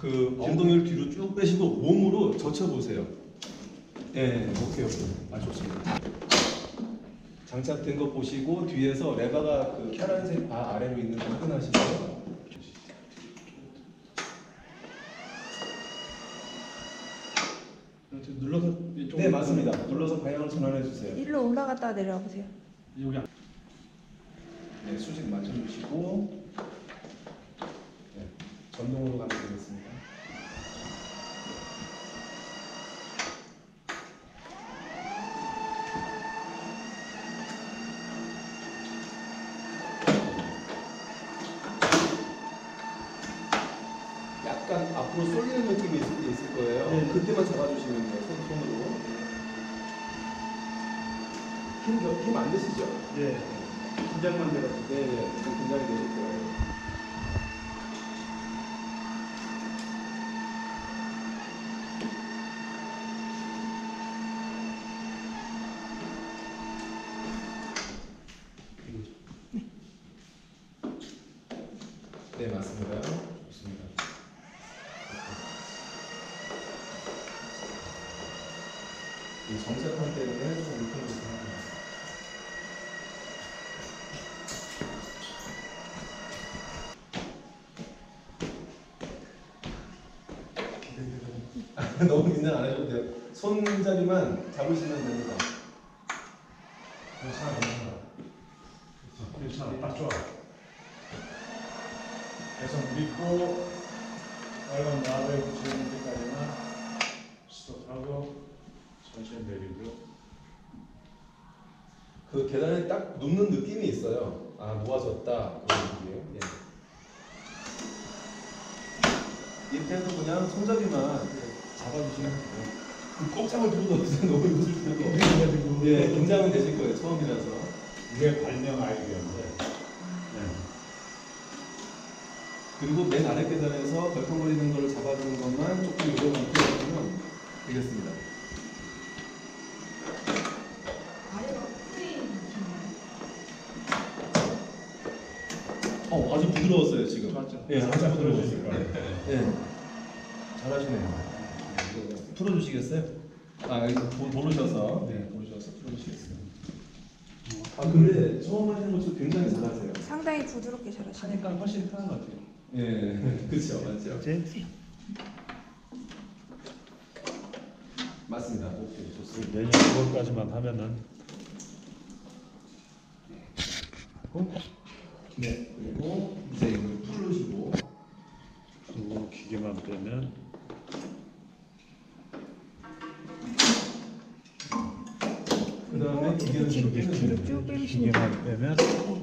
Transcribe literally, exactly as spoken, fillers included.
그 엉덩이를 뒤로 쭉 빼시고 몸으로 젖혀보세요. 예, 오케이, 오케이. 아, 좋습니다. 장착된 거 보시고 뒤에서 레바가 그 파란색 바 아래로 있는 거 확인하시고요. 눌러서 이쪽. 네, 맞습니다. 눌러서 방향을 전환해 주세요. 일로 올라갔다 내려와 보세요. 여기. 네, 수직 맞춰주시고 네, 전동으로 가면 되겠습니다. 약간 앞으로 쏠리는 느낌이 있을, 있을 거예요. 네. 그때만 잡아주시면 돼요. 손, 손으로. 힘, 힘 안 드시죠? 예. 긴장만 돼가지고. 네, 네. 좀 긴장이 되실 거예요. 네, 맞습니다. 좋습니다. 이 정색판 때문에 좀 울퉁불퉁합니다. 너무 긴장 안 하셔도 돼요. 손자리만 잡으시면 됩니다. 괜찮아, 괜찮아. 괜찮아, 딱 좋아. 그래서 믿고 빨간 나를 붙이는 데까지만 스톱하고 천천히 내리고. 그 계단에 딱 눕는 느낌이 있어요. 아, 모아졌다. 그런 느낌이에요. 예. 밑에도 그냥 손잡이만 잡아주시면 돼요. 그 꼭 잡을 필요도 없어요. 너무 힘들 필요도 없어요. 예, 긴장은 되실 거예요. 처음이라서. 이게 발명 아이디어인데. 네. 그리고 맨 아래 계단에서 벌컹거리는 걸 잡아주는 것만 조금 요령만 풀어주면 되겠습니다. 아래가 프레임 어, 아주 부드러웠어요 지금. 맞죠? 예, 아주 부드러웠어요. 네. 예, 잘하시네요. 풀어주시겠어요? 아, 여기 도, 도르셔서. 네, 도르셔서 풀어주시겠어요. 아, 근데 처음 하시는 것도 굉장히 잘하세요. 상당히 부드럽게 잘하시네요. 하니까 훨씬 편한 것 같아요. 예, 그렇죠, 맞죠. 이제 맞습니다. 오케이, 좋습니다. 내년 구월까지만 하면은 네, 그리고 이제 이걸 풀으시고. 그리고 기계만 빼면 그 다음에 기계는 뒤로 뒤로 빼는 뒤로 쭉 빼주시면 기계만 빼면